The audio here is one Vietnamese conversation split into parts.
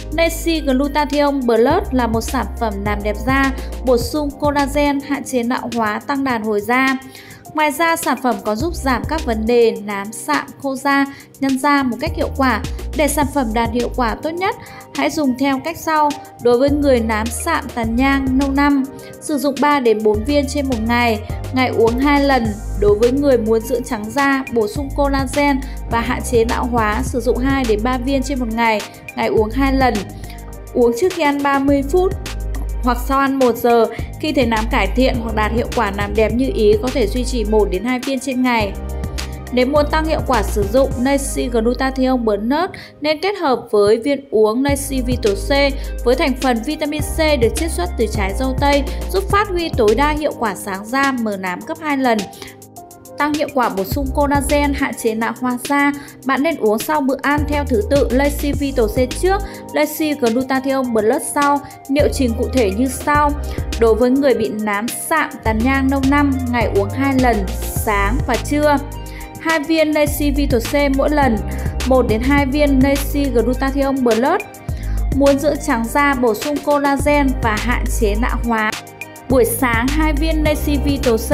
Nancy Glutathione Plus là một sản phẩm làm đẹp da, bổ sung collagen, hạn chế lão hóa, tăng đàn hồi da. Ngoài ra, sản phẩm có giúp giảm các vấn đề nám, sạm, khô da, nhăn da một cách hiệu quả. Để sản phẩm đạt hiệu quả tốt nhất, hãy dùng theo cách sau. Đối với người nám, sạm, tàn nhang, nâu năm, sử dụng 3 đến 4 viên trên một ngày uống 2 lần. Đối với người muốn dưỡng trắng da, bổ sung collagen và hạn chế lão hóa, sử dụng 2 đến 3 viên trên một ngày uống 2 lần. Uống trước khi ăn 30 phút hoặc sau ăn 1 giờ. Khi thấy nám cải thiện hoặc đạt hiệu quả làm đẹp như ý, có thể duy trì 1 đến 2 viên trên ngày. Nếu muốn tăng hiệu quả sử dụng Nancy Glutathione Plus nên kết hợp với viên uống Nancy Vital C với thành phần vitamin C được chiết xuất từ trái dâu tây, giúp phát huy tối đa hiệu quả sáng da, mờ nám gấp 2 lần. Tăng hiệu quả bổ sung collagen, hạn chế lão hóa da. Bạn nên uống sau bữa ăn theo thứ tự Nancy Vital C trước, Nancy Glutathione Plus sau. Liệu trình cụ thể như sau. Đối với người bị nám, sạm, tàn nhang, nâu năm, ngày uống 2 lần, sáng và trưa. 2 viên Nancy Vital C mỗi lần, 1 đến 2 viên Nancy Glutathione Plus. Muốn dưỡng trắng da, bổ sung collagen và hạn chế lão hóa. Buổi sáng 2 viên Nancy Vital C,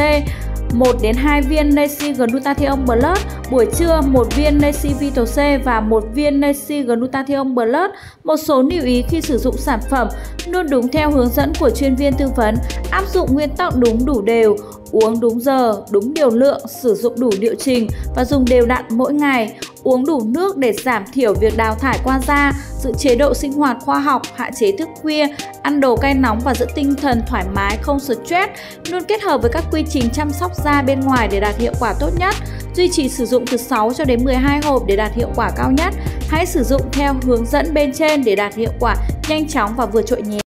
1 đến 2 viên Nancy Glutathione Plus, buổi trưa 1 viên Nancy Vital C và 1 viên Nancy Glutathione Plus. Một số lưu ý khi sử dụng sản phẩm: luôn đúng theo hướng dẫn của chuyên viên tư vấn, áp dụng nguyên tắc đúng đủ đều, uống đúng giờ, đúng liều lượng, sử dụng đủ liệu trình và dùng đều đặn mỗi ngày. Uống đủ nước để giảm thiểu việc đào thải qua da, giữ chế độ sinh hoạt khoa học, hạn chế thức khuya, ăn đồ cay nóng và giữ tinh thần thoải mái, không stress. Luôn kết hợp với các quy trình chăm sóc da bên ngoài để đạt hiệu quả tốt nhất. Duy trì sử dụng từ 6 cho đến 12 hộp để đạt hiệu quả cao nhất. Hãy sử dụng theo hướng dẫn bên trên để đạt hiệu quả nhanh chóng và vượt trội nhé.